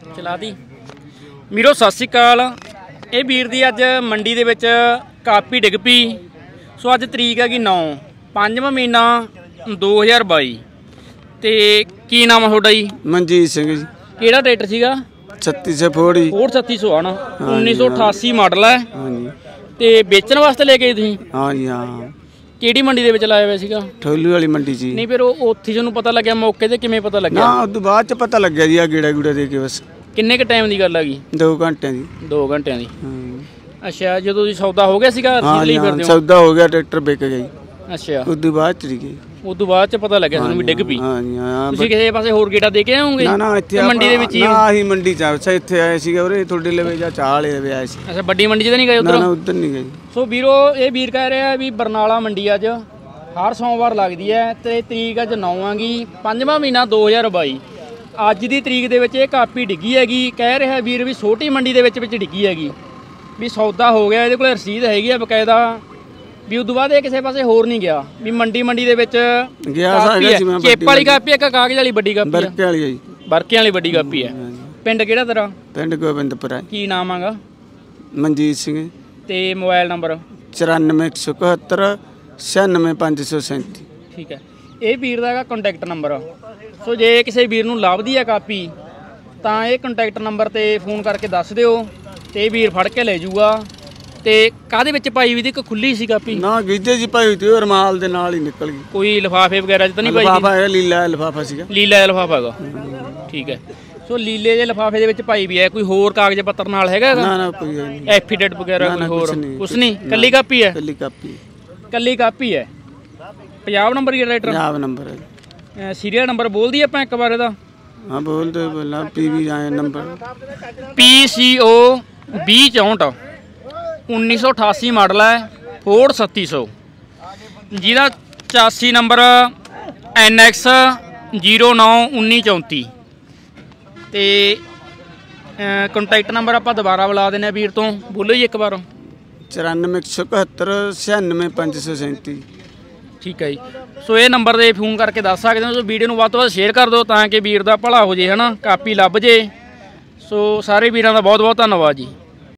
चला दी मीरो सत श्री अकाल। ये वीर दी अज मंडी दे विच कापी डिग पई। सो अज तरीक है 9 5वां महीना 2022 ते की नाम है तुहाडा जी? मनजीत सिंह जी। किहड़ा ट्रैक्टर सीगा? 3600 फोर्ड 3600 है ना, 1988 मॉडल है। हाँ जी। ते बेचण वास्ते लेके तुसीं? हाँ जी हाँ। ਕਿਹੜੀ ਮੰਡੀ ਦੇ ਵਿੱਚ ਲਾਇਆ ਹੋਇਆ ਸੀਗਾ? ਠੋਲੂ ਵਾਲੀ ਮੰਡੀ ਜੀ। ਨਹੀਂ ਫਿਰ ਉਹ ਉੱਥੇ ਤੁਹਾਨੂੰ ਪਤਾ ਲੱਗਿਆ ਮੌਕੇ ਤੇ ਕਿਵੇਂ ਪਤਾ ਲੱਗਿਆ? ਨਾ ਉਦੋਂ ਬਾਅਦ ਚ ਪਤਾ ਲੱਗਿਆ ਜੀ, ਆ ਗੇੜਾ ਗੂੜਾ ਦੇ ਕੇ ਬਸ। ਕਿੰਨੇ ਕ ਟਾਈਮ ਦੀ ਗੱਲ ਆ ਗਈ? 2 ਘੰਟਿਆਂ ਦੀ। 2 ਘੰਟਿਆਂ ਦੀ। ਹਾਂ। ਅੱਛਾ, ਜਦੋਂ ਤੁਸੀਂ ਸੌਦਾ ਹੋ ਗਿਆ ਸੀਗਾ ਹਾਂ ਲਈ ਫਿਰਦੇ ਹੋ? ਸੌਦਾ ਹੋ ਗਿਆ, ਟਰੈਕਟਰ ਵਿਕ ਗਿਆ ਜੀ। ਅੱਛਾ, ਉਦੋਂ ਬਾਅਦ ਚ ਗਈ। ਉਦੋਂ ਬਾਅਦ ਚ ਪਤਾ ਲੱਗਿਆ ਤੁਹਾਨੂੰ ਵੀ ਡਿੱਗ ਪਈ? ਹਾਂ ਜੀ ਹਾਂ। ਤੁਸੀਂ ਕਿਸੇ ਪਾਸੇ ਹੋਰ ਗੇੜਾ ਦੇ ਕੇ ਆਉਂਗੇ? ਨਾ ਨਾ, ਇੱਥੇ ਮੰਡੀ ਦੇ ਵਿੱਚ ਹੀ? ਨਾ ਆਹੀ ਮੰਡੀ ਚ ਅੱਛਾ ਇੱਥੇ ਆਏ ਸੀਗੇ, ਉਰੇ ਤੁਹਾਡੇ ਲਵੇ ਜਾਂ ਚਾਲੇ ਲਵੇ ਆਏ ਸੀ। ਅੱਛਾ, ਵੱਡੀ ਮੰਡੀ 'ਚ ਤਾਂ ਨਹੀਂ ਗਏ ਉਧਰ? ਨਾ ਉਧਰ ਨਹੀਂ ਗਏ। ਸੋ ਵੀਰੋ, ਇਹ ਵੀਰ ਕਹਿ ਰਿਹਾ ਵੀ ਬਰਨਾਲਾ ਮੰਡੀ ਅੱਜ हर सोमवार लगती है तो तरीक अज 9 आगी 5वां महीना 2022। अज की तरीक दे विच ये कापी डिगी हैगी। कह रहा वीर भी छोटी मंडी दे विच डिगी हैगी भी सौदा हो गया, ये रसीद हैगी है बकायदा भी। उदों बाद किसी पासे होर नहीं गया भी मंडी दे विच चेप वाली कापी है, कागज वाली बड़ी कापी है? बरके वाली बड़ी कापी है। पिंड किहड़ा तेरा? पिंड गोबिंदपुरा। की नाम आगा? मनजीत सिंह। ते मोबाइल नंबर? 94 171 96537। ठीक है, ये वीर का कॉन्टैक्ट नंबर। सो जे किसी वीर नूं लभदी है कापी तो ये कॉन्टैक्ट नंबर ते फोन करके दस दिओ ते वीर फड़ के ले जूगा। ते काहदे विच पाई हुई दी? कि खुली सी कापी? ना गीजे जी पाई हुई थी, रुमाल दे नाल ही निकल गई। कोई लिफाफे वगैरह तो नहीं पाई? लिफाफा है, लीला लिफाफा सीगा। लीला लिफाफा हैगा। ठीक है, सो लीले जे लिफाफे दे विच पाई भी है। कोई होर कागज पत्तर नाल हैगा? ना ना कोई नहीं। एफिडेविट वगैरह कोई होर कुछ नहीं? कल्ली कापी है? कल्ली कापी, कल्ली कापी है। पंजाब नंबर ही ट्रैक्टर? पंजाब नंबर है। सीरियल नंबर बोल दी ਆਪਾਂ ਇੱਕ ਵਾਰ ਇਹਦਾ? ਹਾਂ ਬੋਲ ਦੇ। ਬੋਲਣਾ PV ਆਏ ਨੰਬਰ PCO 2064 1988 ਮਾਡਲ ਹੈ, ਫੋਰਡ 3700 ਜਿਹਦਾ 84 ਨੰਬਰ NX 091934 ਤੇ ਕੰਟੈਕਟ ਨੰਬਰ ਆਪਾਂ ਦੁਬਾਰਾ ਬੁਲਾ ਦਿੰਦੇ ਆ ਵੀਰ ਤੋਂ। ਬੋਲੋ ਜੀ ਇੱਕ ਵਾਰ। 94 171 96 537। ठीक है जी। सो ये नंबर पर फोन करके दस सकते हो। सो वीडियो को वध तो वध शेयर कर दो ताकि वीर का भला हो जाए, है ना, कापी लभ जे। सो सारे वीरों का बहुत बहुत धन्यवाद जी।